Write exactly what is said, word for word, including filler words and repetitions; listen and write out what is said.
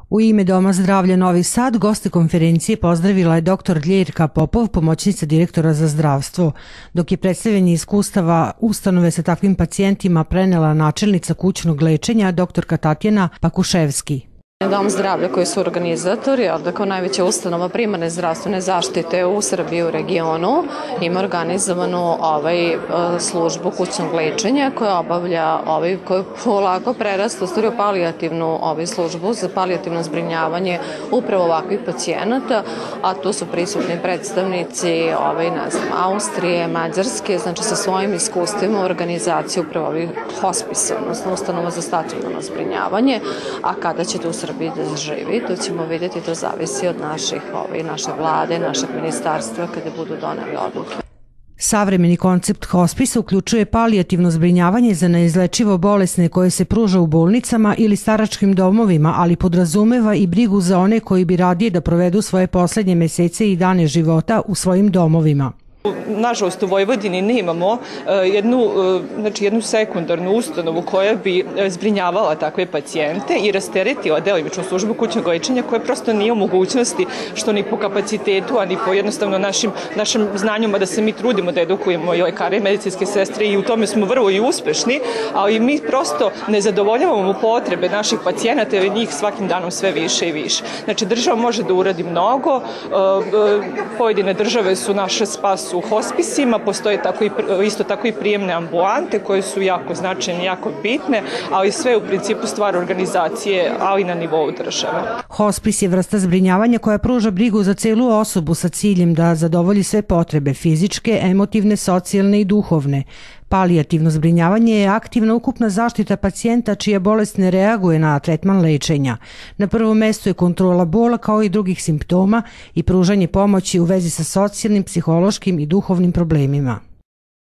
U ime Doma zdravlja Novi Sad goste konferencije pozdravila je doktor Ljerka Popov, pomoćnica direktora za zdravstvo, dok je predstavljanje iskustava ustanove sa takvim pacijentima prenela načelnica kućnog lečenja doktorka Tatjana Pakuševski. Dom zdravlja koji su organizatori, ali kao najveća ustanova primarne zdravstvene zaštite u Srbiji u regionu, ima organizovanu ovaj, službu kućnog lečenja koja obavlja, ovaj, koja polako prerasta u stvari u palijativnu ovaj, službu za palijativno zbrinjavanje upravo ovakvih pacijenata, a tu su prisutni predstavnici ovaj, ne znam, Austrije, Mađarske, znači sa svojim iskustvima u organizaciji upravo ovih hospisa, odnosno ustanova za stacionarno zbrinjavanje, a kada će tu Srbiji da zaživi, to ćemo vidjeti, to zavisi od naših, ovaj, naše vlade, našeg ministarstva kada budu doneli odluke. Savremeni koncept hospisa uključuje palijativno zbrinjavanje za neizlečivo bolesne koje se pruža u bolnicama ili staračkim domovima, ali podrazumeva i brigu za one koji bi radije da provedu svoje poslednje mesece i dane života u svojim domovima. Nažalost, u Vojvodini nemamo jednu, znači jednu sekundarnu ustanovu koja bi zbrinjavala takve pacijente i rasteretila delimičnu službu kućnog lečenja koja prosto nije u mogućnosti, što ni po kapacitetu, a ni po jednostavno našim, našim znanjima da se mi trudimo da edukujemo i lekare i medicinske sestre i u tome smo vrlo i uspešni, ali mi prosto ne zadovoljavamo potrebe naših pacijenata jer njih svakim danom sve više i više. Znači, država može da uradi mnogo, pojedine države su naše spas u hospisima, postoje tako i, isto tako i prijemne ambulante koje su jako značajne, jako bitne, ali sve u principu stvar organizacije, ali na nivou države. Hospis je vrsta zbrinjavanja koja pruža brigu za celu osobu sa ciljem da zadovolji sve potrebe fizičke, emotivne, socijalne i duhovne. Palijativno zbrinjavanje je aktivna ukupna zaštita pacijenta čija bolest ne reaguje na tretman lečenja. Na prvom mestu je kontrola bola kao i drugih simptoma i pružanje pomoći u vezi sa socijalnim, psihološkim i duhovnim problemima.